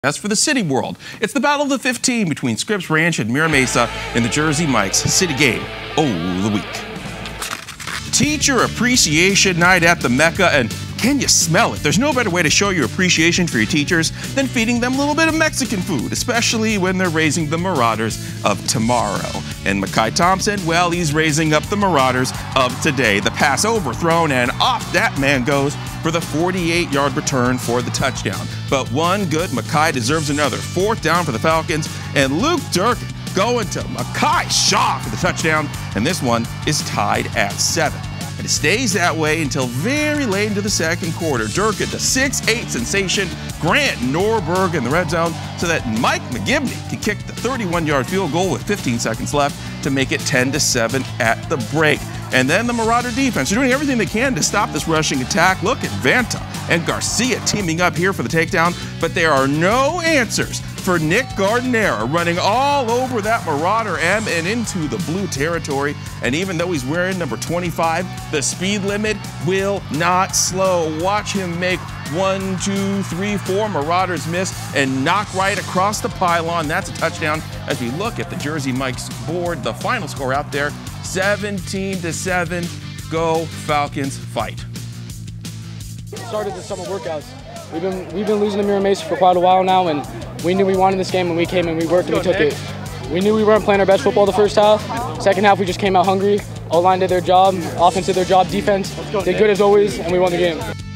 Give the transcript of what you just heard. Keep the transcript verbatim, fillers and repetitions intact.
As for the City World, it's the Battle of the fifteen between Scripps Ranch and Mira Mesa in the Jersey Mike's City Game of the Week. Teacher Appreciation Night at the Mecca, and can you smell it? There's no better way to show your appreciation for your teachers than feeding them a little bit of Mexican food, especially when they're raising the Marauders of tomorrow. And Makai Thompson, well, he's raising up the Marauders of today. The pass overthrown, and off that man goes for the forty-eight yard return for the touchdown. But one good Makai deserves another. Fourth down for the Falcons, and Luke Durkin going to Makai Shaw for the touchdown, and this one is tied at seven. And it stays that way until very late into the second quarter. Durkin, the six eight sensation, Grant Norberg in the red zone, so that Mike McGibney can kick the thirty-one yard field goal with fifteen seconds left to make it ten to seven at the break. And then the Marauder defense are doing everything they can to stop this rushing attack. Look at Vanta and Garcia teaming up here for the takedown, but there are no answers for Nick Gardenera running all over that Marauder M and into the blue territory. And even though he's wearing number twenty-five, the speed limit will not slow. Watch him make one, two, three, four Marauders miss and knock right across the pylon. That's a touchdown. As we look at the Jersey Mike's board, the final score out there, seventeen to seven. Go Falcons, fight. Started the summer workouts. We've been we've been losing to Mira Mesa for quite a while now, and we knew we wanted this game, and we came and we worked and we took it. We knew we weren't playing our best football the first half. Second half, we just came out hungry. O-line did their job, offense did their job, defense did good as always, and we won the game.